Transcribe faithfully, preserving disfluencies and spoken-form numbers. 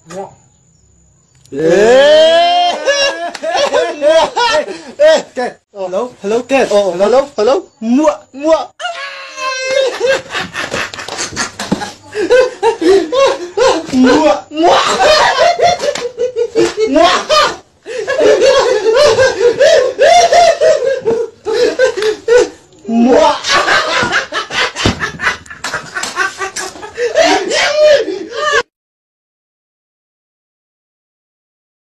Eh, eh, Ken. Hello, hello, Ken. Oh, hello, hello. Mua, mua. Mua, mua.